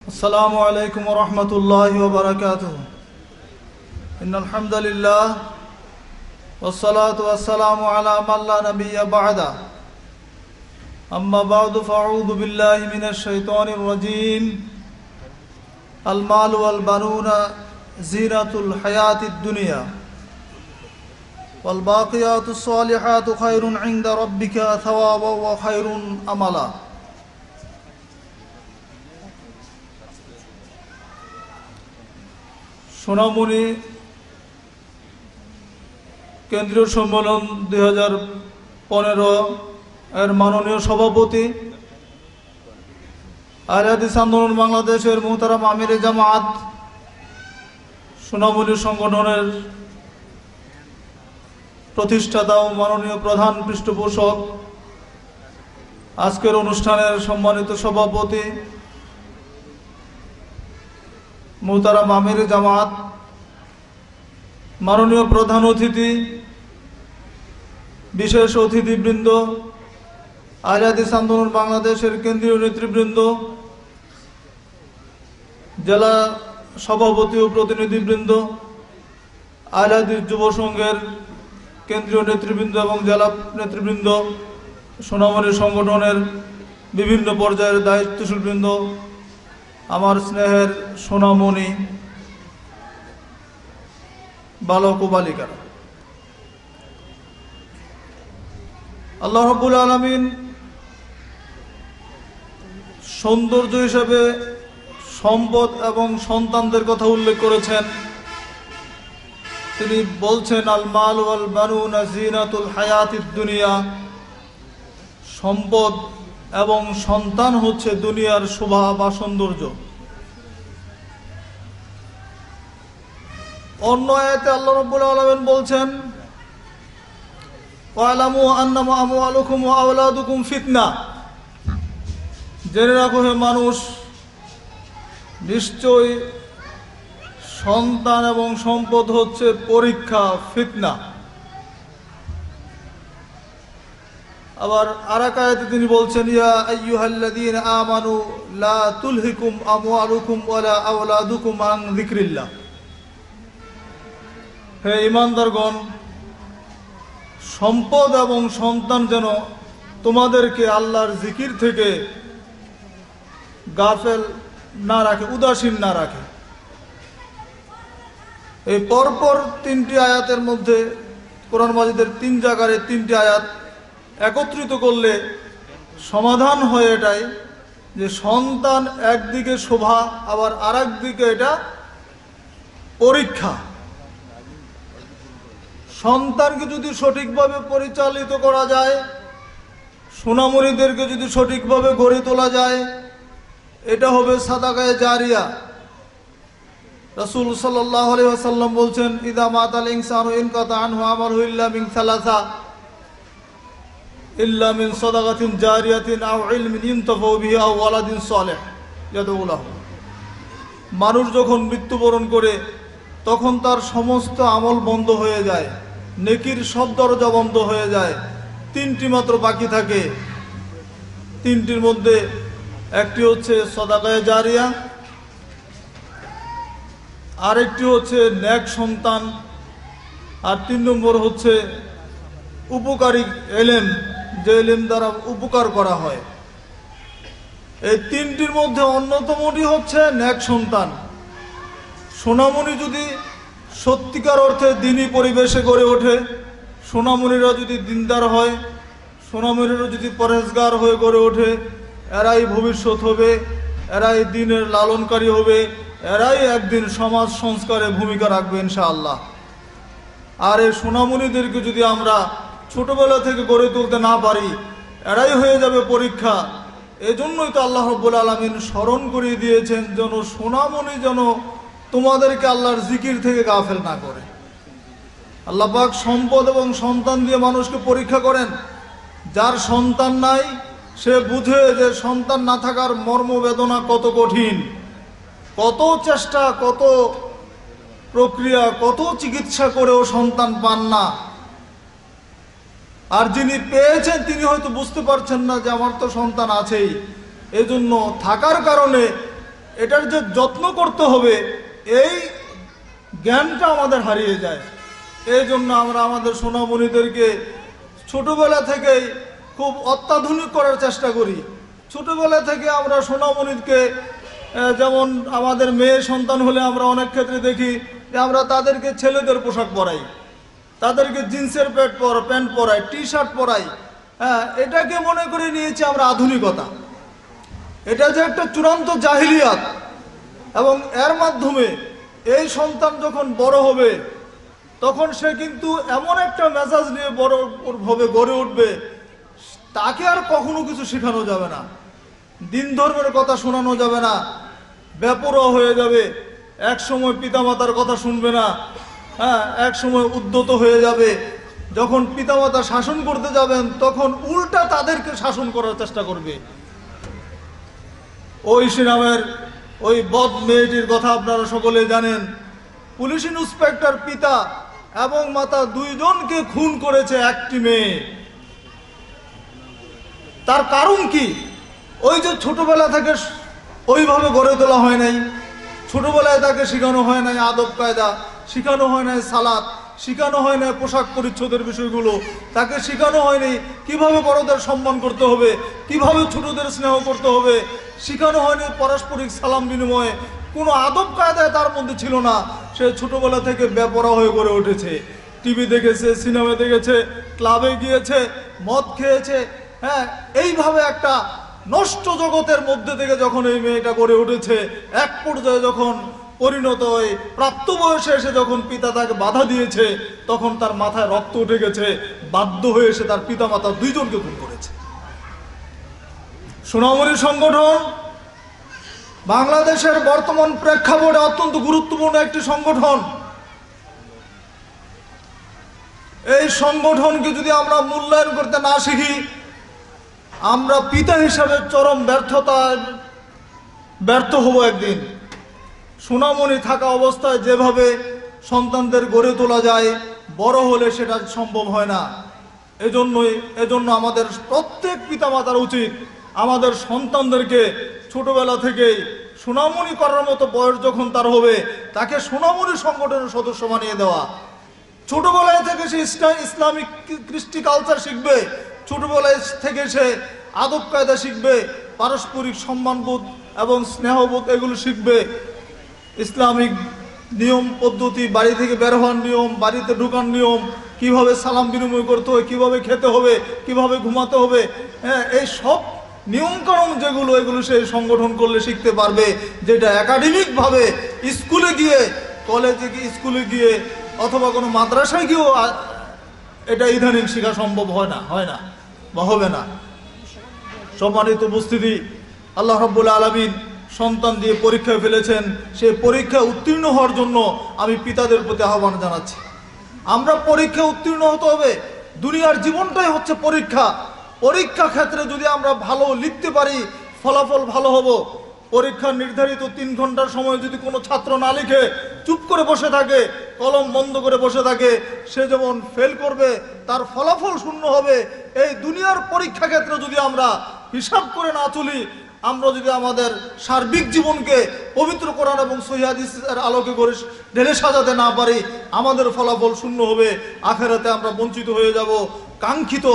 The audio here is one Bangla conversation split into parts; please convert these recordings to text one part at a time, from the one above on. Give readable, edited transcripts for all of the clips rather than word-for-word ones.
السلام عليكم ورحمة الله وبركاته. إن الحمد لله والصلاة والسلام على من لا نبي بعده. أما بعد فأعوذ بالله من الشيطان الرجيم. المال والبنون زينة الحياة الدنيا والباقيات الصالحات خير عند ربك ثوابا وخير أملا. সোনামণি কেন্দ্রীয় সম্মেলন 2015 এর মাননীয় সভাপতি আহলে হাদিস আন্দোলন বাংলাদেশের মুহতারাম আমিরে জামাত, সোনামণি সংগঠনের প্রতিষ্ঠাতা ও মাননীয় প্রধান পৃষ্ঠপোষক, আজকের অনুষ্ঠানের সম্মানিত সভাপতি মুহতারাম আমিরে জামাত, মাননীয় প্রধান অতিথি, বিশেষ অতিথিবৃন্দ, আহলে হাদিস আন্দোলন বাংলাদেশের কেন্দ্রীয় নেতৃবৃন্দ, জেলা সভাপতি ও প্রতিনিধিবৃন্দ, আহলে হাদিস যুব সংঘের কেন্দ্রীয় নেতৃবৃন্দ এবং জেলা নেতৃবৃন্দ, সোনামণি সংগঠনের বিভিন্ন পর্যায়ের দায়িত্বশীলবৃন্দ, আমার স্নেহের সোনামণি বালক ও বালিকারা, আল্লাহ রাব্বুল আলামিন সৌন্দর্য হিসেবে সম্পদ এবং সন্তানদের কথা উল্লেখ করেছেন। তিনি বলছেন, আল মাল ওয়াল বানুনা জিনাতুল হায়াতিদ দুনিয়া, সম্পদ এবং সন্তান হচ্ছে দুনিয়ার শোভা বা সৌন্দর্য। অন্য আয়াতে আল্লাহ রাব্বুল আলামিন বলছেন, ওয়ালামু আন্নামা আমওয়ালুকুম ওয়া আওলাদুকুম ফিতনা, জেনে রাখো হে মানুষ, নিশ্চয় সন্তান এবং সম্পদ হচ্ছে পরীক্ষা, ফিতনা। আবার আরেক আয়াতে তিনি বলছেন, ইয়া আইয়ুহাল্লাযীনা আমানু লা তুলহিকুম আমওয়ালুকুম ওয়ালা আওলাদুকুম আন যিকরিল্লাহ, হে ঈমানদারগণ, সম্পদ এবং সন্তান যেন তোমাদেরকে আল্লাহর জিকির থেকে গাফেল না রাখে, উদাসীন না রাখে। এই পরপর তিনটি আয়াতের মধ্যে, কোরআন মাজিদের 3 জায়গার 3টি আয়াত একত্রিত করলে সমাধান হয় এটাই যে সন্তান একদিকে শোভা, আবার আরেক দিকে এটা পরীক্ষা। সন্তানকে যদি সঠিকভাবে পরিচালিত করা যায়, সোনামণিদেরকে যদি সঠিকভাবে গড়ে তোলা যায়, এটা হবে সাদাকায়ে জারিয়া। রাসূল সাল্লাল্লাহু আলাইহি ওয়াসাল্লাম বলছেন, ইযা মাতাল ইনসানু ইনকাতা আনহু আমালহু ইল্লা মিন সালাসা, ইল্লা মিন সাদাকাতিন জারিয়াতিন আও ইলমিন ইনতাফাউ বিহি আও ওয়ালাদিন সালিহ ইয়াদউ লাহু। মানুষ যখন মৃত্যুবরণ করে তখন তার সমস্ত আমল বন্ধ হয়ে যায়, নেকির সব দরজা বন্ধ হয়ে যায়, 3টি মাত্র বাকি থাকে। 3টির মধ্যে একটি হচ্ছে সাদাকায়ে জারিয়া, আরেকটি হচ্ছে নেক সন্তান, আর 3 নম্বর হচ্ছে উপকারী এলেম, যে এলেম দ্বারা উপকার করা হয়। এই 3টির মধ্যে অন্যতমটি হচ্ছে নেক সন্তান। সোনামণি যদি সত্যিকার অর্থে দিনী পরিবেশে গড়ে ওঠে, সোনামণিরা যদি দিনদার হয়, সোনামণিরা যদি পরহেজগার হয়ে গড়ে ওঠে, এরাই ভবিষ্যৎ হবে, এরাই দিনের লালনকারী হবে, এরাই একদিন সমাজ সংস্কারে ভূমিকা রাখবে ইনশাআল্লাহ। আর এই সোনামণিদেরকে যদি আমরা ছোটবেলা থেকে গড়ে তুলতে না পারি, এরাই হয়ে যাবে পরীক্ষা। এজন্যই তো আল্লাহ রাব্বুল আলামিন স্মরণ করিয়ে দিয়েছেন যেন সোনামণি যেন তোমাদেরকে আল্লাহর জিকির থেকে গাফেল না করে। আল্লাহ পাক সম্পদ এবং সন্তান দিয়ে মানুষকে পরীক্ষা করেন। যার সন্তান নাই সে বুঝে যে সন্তান না থাকার মর্মবেদনা কত কঠিন, কত চেষ্টা, কত প্রক্রিয়া, কত চিকিৎসা করেও সন্তান পান না। আর যিনি পেয়েছেন তিনি হয়তো বুঝতে পারছেন না যে আমার তো সন্তান আছেই, এজন্য থাকার কারণে এটার যে যত্ন করতে হবে এই জ্ঞানটা আমাদের হারিয়ে যায়। এই জন্য আমরা আমাদের সোনামণিদেরকে ছোটবেলা থেকেই খুব অত্যাধুনিক করার চেষ্টা করি। ছোটবেলা থেকে আমরা সোনামণিকে যেমন আমাদের মেয়ে সন্তান হলে আমরা অনেক ক্ষেত্রে দেখি যে আমরা তাদেরকে ছেলেদের পোশাক পরাই, তাদেরকে জিন্সের প্যান্ট পরাই, টি শার্ট পরাই। হ্যাঁ, এটাকে মনে করে নিয়েছি আমরা আধুনিকতা। এটা যে একটা চূড়ান্ত জাহিলিয়াত, এবং এর মাধ্যমে এই সন্তান যখন বড় হবে তখন সে কিন্তু এমন একটা মেজাজ নিয়ে বড় ভাবে গড়ে উঠবে, তাকে আর কখনো কিছু শেখানো যাবে না, দিন ধর্মের কথা শোনানো যাবে না, বেপরোয়া হয়ে যাবে, এক সময় পিতামাতার কথা শুনবে না। হ্যাঁ, এক সময় উদ্ধত হয়ে যাবে। যখন পিতামাতা শাসন করতে যাবেন তখন উল্টা তাদেরকে শাসন করার চেষ্টা করবে। ঐশী নামের ওই বদ মেয়েটির কথা আপনারা সকলে জানেন। পুলিশ ইন্সপেক্টর পিতা এবং মাতা দুইজনকে খুন করেছে একটি মেয়ে। তার কারণ কি? ওই যে ছোটবেলা থেকে ওইভাবে গড়ে তোলা হয় নাই, ছোটবেলায় তাকে শেখানো হয় নাই আদব কায়দা, শেখানো হয় নাই সালাত, শেখানো হয় নাই পোশাক পরিচ্ছদের বিষয়গুলো, তাকে শেখানো হয়নি কিভাবে বড়দের সম্মান করতে হবে, কিভাবে ছোটদের স্নেহ করতে হবে, শেখানো হয়নি পারস্পরিক সালাম বিনিময়ে। কোনো আদব কায়দায় তার মধ্যে ছিল না। সে ছোটবেলা থেকে বেপরোয়া হয়ে গড়ে উঠেছে। টিভি দেখেছে, সিনেমা দেখেছে, ক্লাবে গিয়েছে, মদ খেয়েছে। হ্যাঁ, এইভাবে একটা নষ্ট জগতের মধ্যে থেকে যখন এই মেয়েটা গড়ে উঠেছে, এক পর্যায়ে যখন পরিণত হয়ে প্রাপ্ত বয়সে এসে যখন পিতা তাকে বাধা দিয়েছে তখন তার মাথায় রক্ত উঠে গেছে, বাধ্য হয়ে এসে তার পিতা মাতা দুইজনকে খুন করেছে। সোনামণি সংগঠন বাংলাদেশের বর্তমান প্রেক্ষাপটে অত্যন্ত গুরুত্বপূর্ণ একটি সংগঠন। এই সংগঠনকে যদি আমরা মূল্যায়ন করতে না শিখি, আমরা পিতা হিসাবে চরম ব্যর্থ হব একদিন। সোনামণি থাকা অবস্থায় যেভাবে সন্তানদের গড়ে তোলা যায়, বড় হলে সেটা সম্ভব হয় না। এজন্য আমাদের প্রত্যেক পিতামাতার উচিত আমাদের সন্তানদেরকে ছোটবেলা থেকেই সোনামণি করার মতো বয়স যখন তার হবে তাকে সোনামণি সংগঠনের সদস্য বানিয়ে দেওয়া। ছোটবেলায় থেকে সে ইসলামিক কৃষ্টি কালচার শিখবে, ছোটবেলায় থেকে সে আদব কায়দা শিখবে, পারস্পরিক সম্মানবোধ এবং স্নেহবোধ এগুলো শিখবে, ইসলামিক নিয়ম পদ্ধতি, বাড়ি থেকে বের হওয়ার নিয়ম, বাড়িতে ঢুকার নিয়ম, কিভাবে সালাম বিনিময় করতে হবে, কিভাবে খেতে হবে, কিভাবে ঘুমাতে হবে। হ্যাঁ, এই সব নিয়মকানুন যেগুলো এগুলো সে সংগঠন করলে শিখতে পারবে, যেটা একাডেমিকভাবে স্কুলে গিয়ে, কলেজে গিয়ে, স্কুলে গিয়ে অথবা কোনো মাদ্রাসায় গিয়েও এটা ইদানিং শেখা সম্ভব হয় না বা হবে না। সম্মানিত উপস্থিতি, আল্লাহ রাব্বুল আলামিন সন্তান দিয়ে পরীক্ষায় ফেলেছেন। সেই পরীক্ষায় উত্তীর্ণ হওয়ার জন্য আমি পিতাদের প্রতি আহ্বান জানাচ্ছি। আমরা পরীক্ষায় উত্তীর্ণ হতে হবে। দুনিয়ার জীবনটাই হচ্ছে পরীক্ষা। পরীক্ষা ক্ষেত্রে যদি আমরা ভালো লিখতে পারি, ফলাফল ভালো হব। পরীক্ষার নির্ধারিত 3 ঘন্টার সময় যদি কোনো ছাত্র না লিখে চুপ করে বসে থাকে, কলম বন্ধ করে বসে থাকে, সে যেমন ফেল করবে, তার ফলাফল শূন্য হবে। এই দুনিয়ার পরীক্ষা ক্ষেত্রে যদি আমরা হিসাব করে না চলি, আমরা যদি আমাদের সার্বিক জীবনকে পবিত্র কোরআন এবং সহিহ হাদিসের আলোকে করে ঢেলে সাজাতে না পারি, আমাদের ফলাফল শূন্য হবে। আখিরাতে আমরা বঞ্চিত হয়ে যাব, কাঙ্ক্ষিত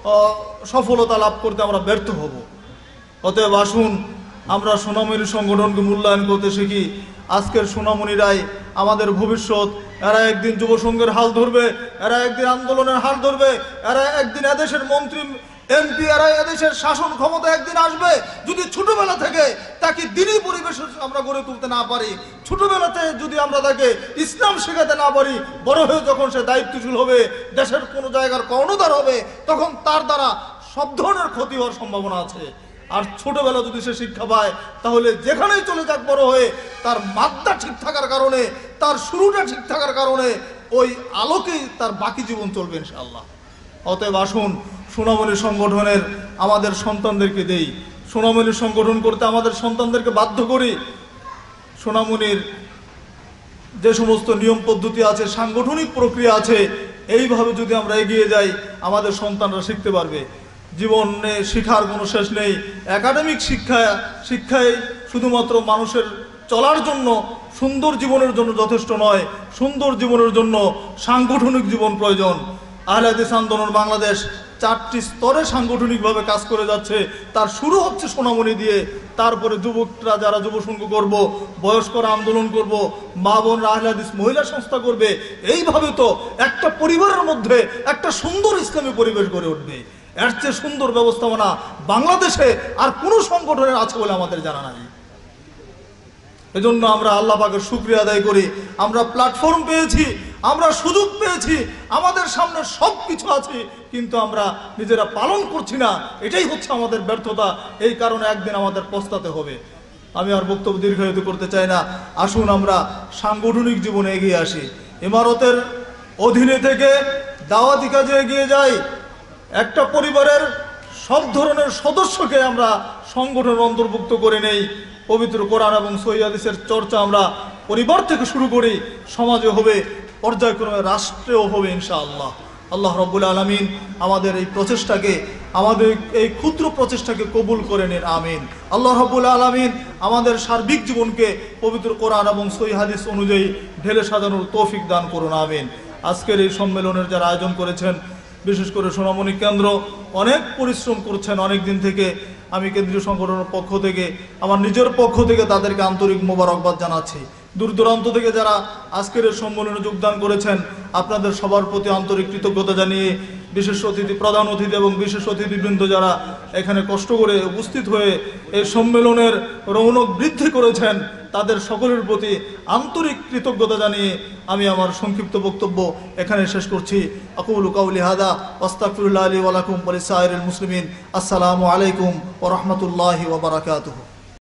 সফলতা লাভ করতে আমরা ব্যর্থ হব। অতএব আসুন আমরা সোনামণি সংগঠনকে মূল্যায়ন করতে শিখি। আজকের সোনামণিরাই আমাদের ভবিষ্যৎ। এরা একদিন যুব সংঘের হাল ধরবে, এরা একদিন আন্দোলনের হাল ধরবে, এরা একদিন এদেশের মন্ত্রী এমপি, এরা এদেশের শাসন ক্ষমতা একদিন আসবে। যদি ছোটবেলা থেকে তাকে দিনই পরিবেশ আমরা গড়ে তুলতে না পারি, ছোটবেলাতে যদি আমরা তাকে ইসলাম শেখাতে না পারি, বড় হয়ে যখন সে দায়িত্বশীল হবে, দেশের কোনো জায়গার কর্ণধার হবে, তখন তার দ্বারা সব ধরনের ক্ষতি হওয়ার সম্ভাবনা আছে। আর ছোটবেলা যদি সে শিক্ষা পায়, তাহলে যেখানেই চলে যাক বড় হয়ে, তার মাত্রা ঠিক থাকার কারণে, তার শুরুটা ঠিক থাকার কারণে ওই আলোকেই তার বাকি জীবন চলবে ইনশাআল্লাহ। অতএব আসুন সোনামণি সংগঠনের আমাদের সন্তানদেরকে দেই, সোনামণি সংগঠন করতে আমাদের সন্তানদেরকে বাধ্য করি। সোনামণির যে সমস্ত নিয়ম পদ্ধতি আছে, সাংগঠনিক প্রক্রিয়া আছে, এইভাবে যদি আমরা এগিয়ে যাই, আমাদের সন্তানরা শিখতে পারবে। জীবনে শিক্ষার কোনো শেষ নেই। একাডেমিক শিক্ষায় শুধুমাত্র মানুষের চলার জন্য, সুন্দর জীবনের জন্য যথেষ্ট নয়। সুন্দর জীবনের জন্য সাংগঠনিক জীবন প্রয়োজন। আহলে হাদিস আন্দোলন বাংলাদেশ 4টি স্তরে সাংগঠনিকভাবে কাজ করে যাচ্ছে। তার শুরু হচ্ছে সোনামণি দিয়ে, তারপরে যুবকরা যারা যুব সংঘ করব, বয়স্করা আন্দোলন করব, মা বোনরা আহলে হাদিস মহিলা সংস্থা করবে। এইভাবে তো একটা পরিবারের মধ্যে একটা সুন্দর ইসলামী পরিবেশ গড়ে উঠবে। এর চেয়ে সুন্দর ব্যবস্থাপনা বাংলাদেশে আর কোনো সংগঠনের আছে বলে আমাদের জানা নাই। এজন্য আমরা আল্লাহ পাকের শুকরিয়া আদায় করি। আমরা প্ল্যাটফর্ম পেয়েছি, আমরা সুযোগ পেয়েছি, আমাদের সামনে সব কিছু আছে, কিন্তু আমরা নিজেরা পালন করছি না। এটাই হচ্ছে আমাদের ব্যর্থতা। এই কারণে একদিন আমাদের পস্তাতে হবে। আমি আর বক্তব্য দীর্ঘায়িত করতে চাই না। আসুন আমরা সাংগঠনিক জীবনে এগিয়ে আসি। ইমারতের অধীনে থেকে দাওয়াতি কাজে এগিয়ে যাই। একটা পরিবারের সব ধরনের সদস্যকে আমরা সংগঠনের অন্তর্ভুক্ত করে নেই। পবিত্র কোরআন এবং সহিহ হাদিসের চর্চা আমরা পরিবার থেকে শুরু করি, সমাজে হবে, পর্যায়ক্রমে রাষ্ট্রেও হবে ইনশাআল্লাহ। আল্লাহ রাব্বুল আলামিন আমাদের এই প্রচেষ্টাকে, আমাদের এই ক্ষুদ্র প্রচেষ্টাকে কবুল করে নিন, আমিন। আল্লাহ রাব্বুল আলামিন আমাদের সার্বিক জীবনকে পবিত্র কোরআন এবং সহিহ হাদিস অনুযায়ী ঢেলে সাজানোর তৌফিক দান করুন, আমিন। আজকের এই সম্মেলনের যারা আয়োজন করেছেন, বিশেষ করে সোনামণি কেন্দ্র অনেক পরিশ্রম করছেন অনেক দিন থেকে। আমি কেন্দ্রীয় সংগঠনের পক্ষ থেকে, আমার নিজের পক্ষ থেকে তাদেরকে আন্তরিক মোবারকবাদ জানাচ্ছি। দূর দূরান্ত থেকে যারা আজকের এই সম্মেলনে যোগদান করেছেন, আপনাদের সবার প্রতি আন্তরিক কৃতজ্ঞতা জানিয়ে বিশেষ অতিথি, প্রধান অতিথি এবং বিশেষ অতিথিবৃন্দ যারা এখানে কষ্ট করে উপস্থিত হয়ে এই সম্মেলনের রৌনক বৃদ্ধি করেছেন, তাদের সকলের প্রতি আন্তরিক কৃতজ্ঞতা জানিয়ে আমি আমার সংক্ষিপ্ত বক্তব্য এখানে শেষ করছি। আকুলু কাউলি হাদা ওয়াস্তাগফিরুল্লাহ লি ওয়া লাকুম ওয়া লিসাইরিল মুসলিমিন। আসসালামু আলাইকুম ওয়া রাহমাতুল্লাহি ওয়া বারাকাতুহু।